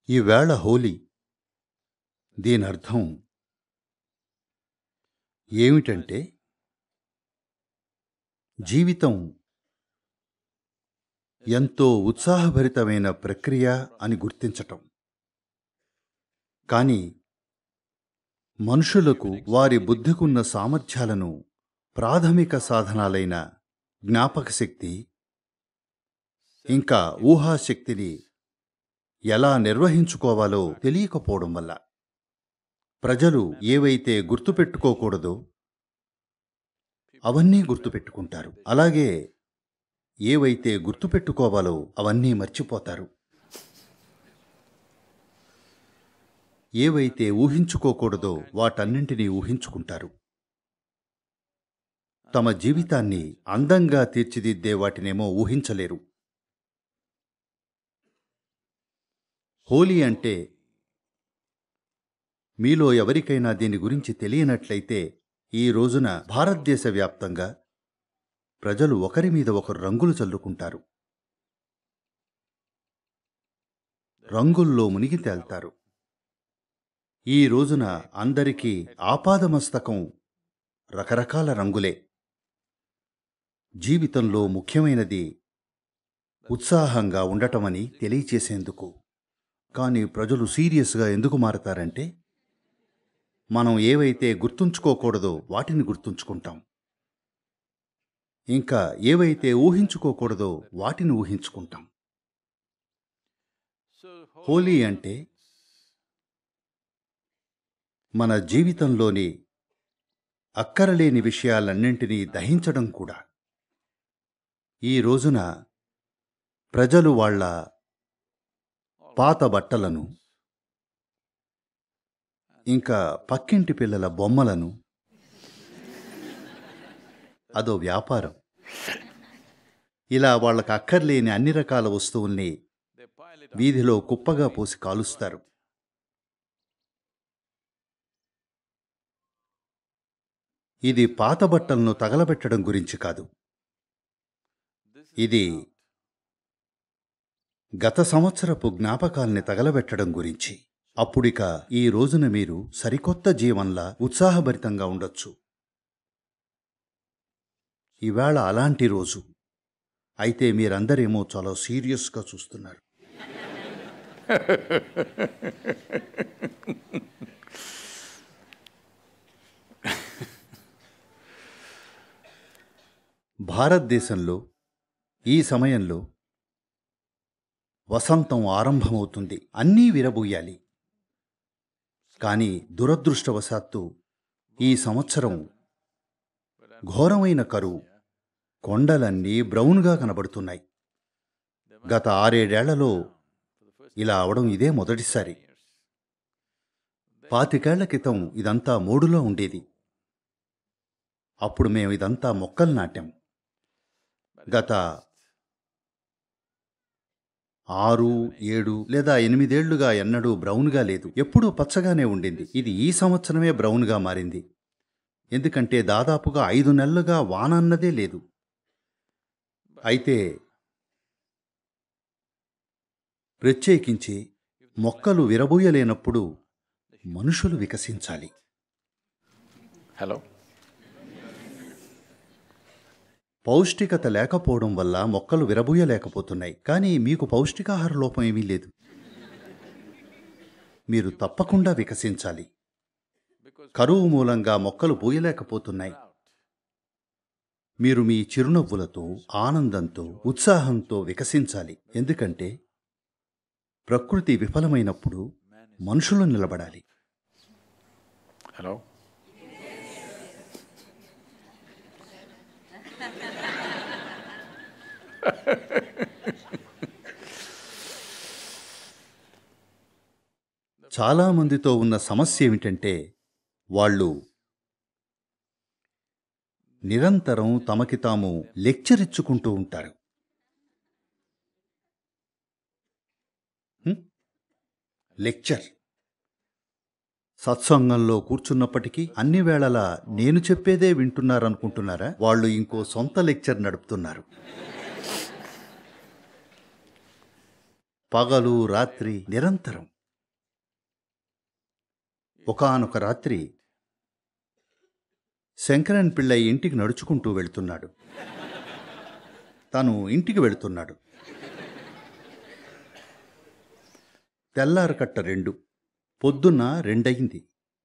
ఈవేళ హోలీ. దీనర్థం ఏమిటంటే జీవితం ఎంతో ఉత్సాహభరితమైన ప్రక్రియ అని గుర్తించటం. కానీ మనుషులకు వారి బుద్ధికున్న సామర్థ్యాలను ప్రాథమిక సాధనాలైన జ్ఞాపకశక్తి ఇంకా ఊహాశక్తిని ఎలా నిర్వహించుకోవాలో తెలియకపోవడం వల్ల ప్రజలు ఏవైతే గుర్తుపెట్టుకోకూడదో అవన్నీ గుర్తుపెట్టుకుంటారు. అలాగే ఏవైతే గుర్తుపెట్టుకోవాలో అవన్నీ మర్చిపోతారు. ఏవైతే ఊహించుకోకూడదో వాటన్నింటినీ ఊహించుకుంటారు. తమ జీవితాన్ని అందంగా తీర్చిదిద్దే వాటినేమో ఊహించలేరు. హోలీ అంటే మీలో ఎవరికైనా దీని గురించి తెలియనట్లయితే ఈ రోజున భారతదేశ వ్యాప్తంగా ప్రజలు ఒకరి మీద ఒకరు రంగులు చల్లుకుంటారు. రంగుల్లో మునిగి తేల్తారు. ఈ రోజున అందరికీ ఆపాదమస్తకం రకరకాల రంగులే. జీవితంలో ముఖ్యమైనది ఉత్సాహంగా ఉండటమని తెలియచేసేందుకు. కానీ ప్రజలు సీరియస్గా ఎందుకు మారతారంటే మనం ఏవైతే గుర్తుంచుకోకూడదో వాటిని గుర్తుంచుకుంటాం. ఇంకా ఏవైతే ఊహించుకోకూడదో వాటిని ఊహించుకుంటాం. హోలీ అంటే మన జీవితంలోని అక్కరలేని విషయాలన్నింటినీ దహించడం కూడా. ఈ రోజున ప్రజలు వాళ్ళ పాత బట్టలను ఇంకా పక్కింటి పిల్లల బొమ్మలను, అదో వ్యాపారం, ఇలా వాళ్ళకు అక్కర్లేని అన్ని రకాల వస్తువుల్ని వీధిలో కుప్పగా పోసి కాలుస్తారు. ఇది పాత బట్టలను తగలబెట్టడం గురించి కాదు. ఇది గత సంవత్సరపు జ్ఞాపకాల్ని తగలబెట్టడం గురించి. అప్పుడిక ఈ రోజున మీరు సరికొత్త జీవంలా ఉత్సాహభరితంగా ఉండొచ్చు. ఈవేళ అలాంటి రోజు. అయితే మీరందరేమో చాలా సీరియస్గా చూస్తున్నారు. భారతదేశంలో ఈ సమయంలో వసంతం ఆరంభమవుతుంది. అన్నీ విరబూయాలి. కానీ దురదృష్టవశాత్తు ఈ సంవత్సరం ఘోరమైన కరువు. కొండలన్నీ బ్రౌన్గా కనబడుతున్నాయి. గత 6-7 ఏళ్లలో ఇలా అవడం ఇదే మొదటిసారి. 25 ఏళ్ల క్రితం ఇదంతా మోడులో ఉండేది. అప్పుడు మేము ఇదంతా మొక్కలు నాటాం. గత 6, 7 లేదా 8 ఏళ్లుగా ఎన్నడూ బ్రౌన్గా లేదు. ఎప్పుడూ పచ్చగానే ఉండింది. ఇది ఈ సంవత్సరమే బ్రౌన్గా మారింది. ఎందుకంటే దాదాపుగా 5 నెలలుగా వాన అన్నదే లేదు. అయితే ప్రత్యేకించి మొక్కలు విరబూయలేనప్పుడు మనుషులు వికసించాలి. హలో. పౌష్టికత లేకపోవడం వల్ల మొక్కలు విరబూయలేకపోతున్నాయి. కానీ మీకు పౌష్టికాహార లోపం ఏమీ లేదు. మీరు తప్పకుండా వికసించాలి. కరువు మూలంగా మొక్కలు పూయలేకపోతున్నాయి. మీరు మీ చిరునవ్వులతో, ఆనందంతో, ఉత్సాహంతో వికసించాలి. ఎందుకంటే ప్రకృతి విఫలమైనప్పుడు మనుషులు నిలబడాలి. హలో. చాలామందితో ఉన్న సమస్య ఏమిటంటే వాళ్ళు నిరంతరం తమకి తాము లెక్చర్ ఇచ్చుకుంటూ ఉంటారు. లెక్చర్. సత్సంగంలో కూర్చున్నప్పటికీ అన్ని వేళలా నేను చెప్పేదే వింటున్నారనుకుంటున్నారా? వాళ్ళు ఇంకో సొంత లెక్చర్ నడుపుతున్నారు. పగలు రాత్రి నిరంతరం ఒకానొక రాత్రి శంకరన్ పిళ్ళై ఇంటికి నడుచుకుంటూ వెళ్తున్నాడు. తను ఇంటికి వెళుతున్నాడు. తెల్లారకట్ట 2, పొద్దున్న 2 అయింది.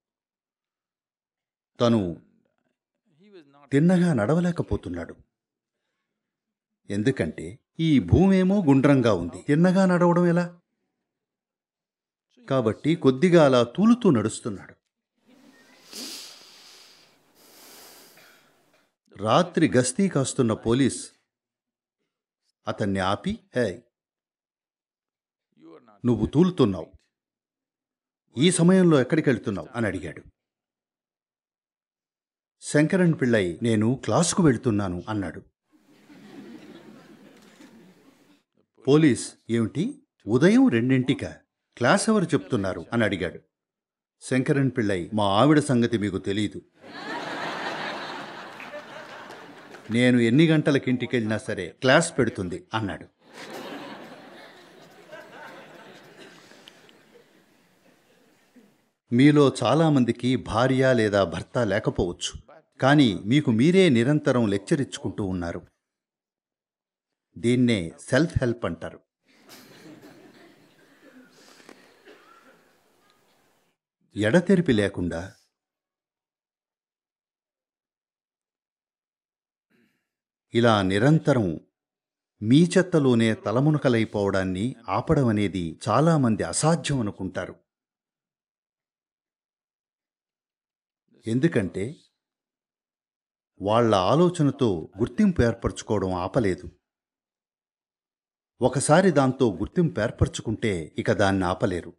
తను తిన్నగా నడవలేకపోతున్నాడు. ఎందుకంటే ఈ భూమేమో గుండ్రంగా ఉంది, తిన్నగా నడవడం ఎలా? కాబట్టి కొద్దిగా అలా తూలుతూ నడుస్తున్నాడు. రాత్రి గస్తీ కాస్తున్న పోలీస్ అతన్ని ఆపి, హే, నువ్వు తూలుతున్నావు, ఈ సమయంలో ఎక్కడికి వెళ్తున్నావు అని అడిగాడు. శంకరన్ పిళ్ళై, నేను క్లాసుకు వెళ్తున్నాను అన్నాడు. పోలీస్, ఏమిటి, ఉదయం 2 క్లాస్ ఎవరు చెప్తున్నారు అని అడిగాడు. శంకరన్ పిళ్ళై, మా ఆవిడ సంగతి మీకు తెలీదు. నేను ఎన్ని గంటలకి ఇంటికి వెళ్ళినా సరే క్లాస్ పెడుతుంది అన్నాడు. మీలో చాలామందికి భార్య లేదా భర్త లేకపోవచ్చు, కానీ మీకు మీరే నిరంతరం లెక్చర్ ఇచ్చుకుంటూ ఉన్నారు. దీన్నే సెల్ఫ్ హెల్ప్ అంటారు. ఎడతెరిపి లేకుండా ఇలా నిరంతరం మీ చెత్తలోనే తలమునకలైపోవడాన్ని ఆపడం అనేది చాలామంది అసాధ్యం అనుకుంటారు. ఎందుకంటే వాళ్ళ ఆలోచనతో గుర్తింపు ఏర్పరచుకోవడం ఆపలేదు. ఒకసారి దాంతో గుర్తింపు ఏర్పరచుకుంటే ఇక దాన్ని ఆపలేరు.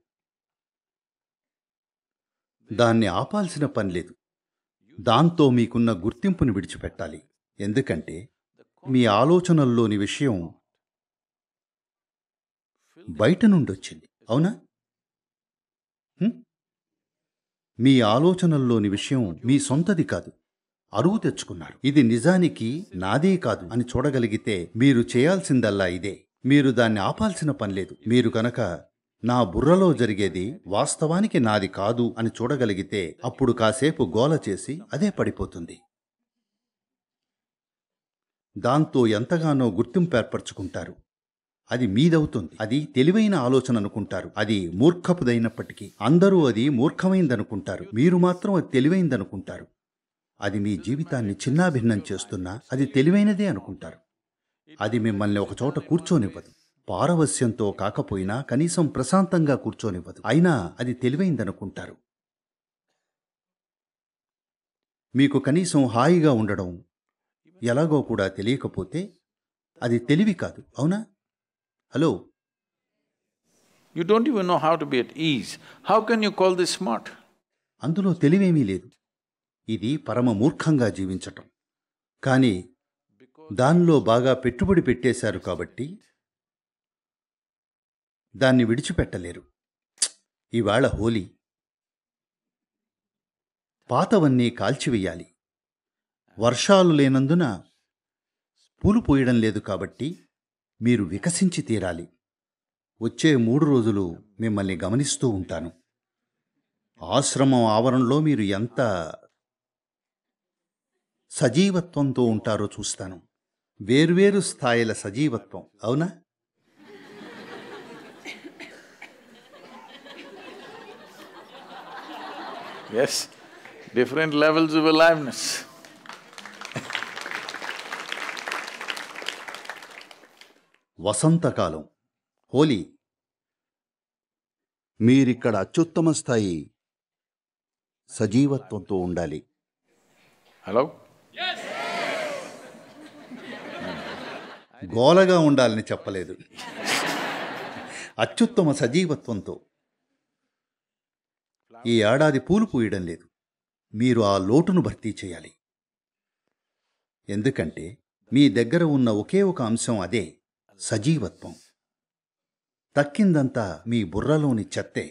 దాన్ని ఆపాల్సిన పని లేదు. దాంతో మీకున్న గుర్తింపుని విడిచిపెట్టాలి. ఎందుకంటే మీ ఆలోచనల్లోని విషయం బయట నుండి వచ్చింది, అవునా? మీ ఆలోచనల్లోని విషయం మీ సొంతది కాదు, అరువు తెచ్చుకున్నారు. ఇది నిజానికి నాదే కాదు అని చూడగలిగితే మీరు చేయాల్సిందల్లా ఇదే. మీరు దాన్ని ఆపాల్సిన పని లేదు. మీరు కనుక నా బుర్రలో జరిగేది వాస్తవానికి నాది కాదు అని చూడగలిగితే అప్పుడు కాసేపు గోల చేసి అదే పడిపోతుంది. దాంతో ఎంతగానో గుర్తింపు ఏర్పరచుకుంటారు. అది మీదవుతుంది. అది తెలివైన ఆలోచన అనుకుంటారు. అది మూర్ఖపుదైనప్పటికీ అందరూ అది మూర్ఖమైందనుకుంటారు. మీరు మాత్రం అది తెలివైందనుకుంటారు. అది మీ జీవితాన్ని చిన్నాభిన్నం చేస్తున్నా అది తెలివైనదే అనుకుంటారు. అది మిమ్మల్ని ఒకచోట కూర్చోనివ్వదు. పారవస్యంతో కాకపోయినా కనీసం ప్రశాంతంగా కూర్చోనివ్వదు. అయినా అది తెలివైందనుకుంటారు. మీకు కనీసం హాయిగా ఉండడం ఎలాగో కూడా తెలియకపోతే అది తెలివి కాదు, అవునా? Hello, You don't even know how to be at ease. How can you call this smart? అందులో తెలివేమీ లేదు. ఇది పరమ మూర్ఖంగా జీవించటం. కానీ దానిలో బాగా పెట్టుబడి పెట్టేశారు కాబట్టి దాన్ని విడిచిపెట్టలేరు. ఇవాళ హోలీ. పాతవన్నీ కాల్చివెయ్యాలి. వర్షాలు లేనందున పూలు పోయడం లేదు కాబట్టి మీరు వికసించి తీరాలి. వచ్చే 3 రోజులు మిమ్మల్ని గమనిస్తూ ఉంటాను. ఆశ్రమం ఆవరణలో మీరు ఎంత సజీవత్వంతో ఉంటారో చూస్తాను. వేర్వేరు స్థాయిల సజీవత్వం, అవునా? Yes, different levels of aliveness. వసంతకాలం, Holi. మీరిక్కడ అత్యుత్తమ స్థాయి సజీవత్వంతో ఉండాలి. Hello? గోలగా ఉండాలని చెప్పలేదు. అత్యుత్తమ సజీవత్వంతో. ఈ ఏడాది పూలు పూయడం లేదు. మీరు ఆ లోటును భర్తీ చేయాలి. ఎందుకంటే మీ దగ్గర ఉన్న ఒకే ఒక అంశం అదే సజీవత్వం. తక్కిందంతా మీ బుర్రలోని చెత్తే,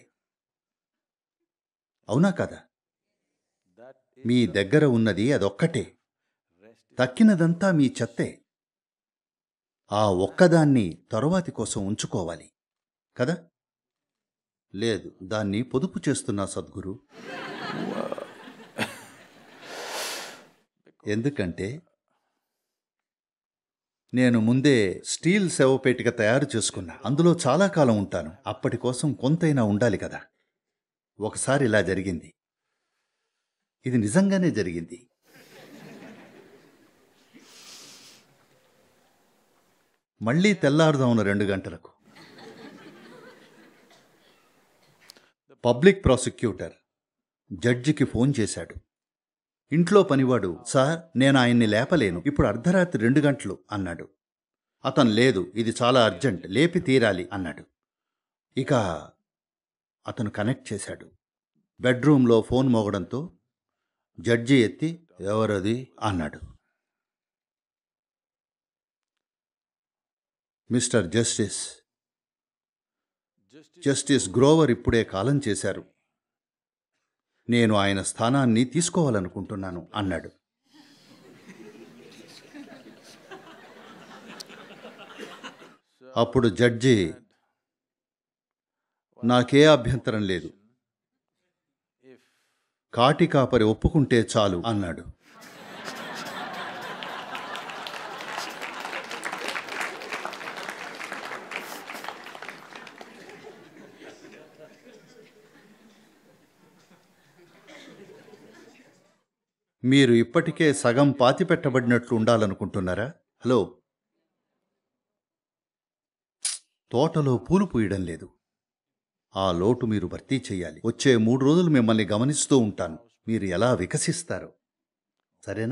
అవునా కదా? మీ దగ్గర ఉన్నది అదొక్కటే. తక్కినదంతా మీ చెత్తే. ఆ ఒక్కదాన్ని తరువాతి కోసం ఉంచుకోవాలి కదా? లేదు, దాన్ని పొదుపు చేస్తున్నా సద్గురు. ఎందుకంటే నేను ముందే స్టీల్ శవపేటిక తయారు చేసుకున్నా. అందులో చాలా కాలం ఉంటాను. అప్పటి కోసం కొంతైనా ఉండాలి కదా. ఒకసారి ఇలా జరిగింది. ఇది నిజంగానే జరిగింది. మళ్ళీ తెల్లారుదామున 2 గంటలకు పబ్లిక్ ప్రాసిక్యూటర్ జడ్జికి ఫోన్ చేశాడు. ఇంట్లో పనివాడు, సార్ నేను ఆయన్ని లేపలేను, ఇప్పుడు అర్ధరాత్రి 2 గంటలు అన్నాడు. అతను, లేదు ఇది చాలా అర్జెంట్, లేపి తీరాలి అన్నాడు. ఇక అతను కనెక్ట్ చేశాడు. బెడ్రూమ్లో ఫోన్ మోగడంతో జడ్జి ఎత్తి, ఎవరది అన్నాడు. మిస్టర్ జస్టిస్, జస్టిస్ గ్రోవర్ ఇప్పుడే కాలం చేశారు. నేను ఆయన స్థానాన్ని తీసుకోవాలనుకుంటున్నాను అన్నాడు. అప్పుడు జడ్జి, నాకే అభ్యంతరం లేదు, కాటి కాపరి ఒప్పుకుంటే చాలు అన్నాడు. మీరు ఇప్పటికే సగం పాతిపెట్టబడినట్లు ఉండాలనుకుంటున్నారా? హలో, తోటలో పూలు పూయడం లేదు. ఆ లోటు మీరు భర్తీ చేయాలి. వచ్చే 3 రోజులు మిమ్మల్ని గమనిస్తూ ఉంటాను, మీరు ఎలా వికసిస్తారో. సరేనా?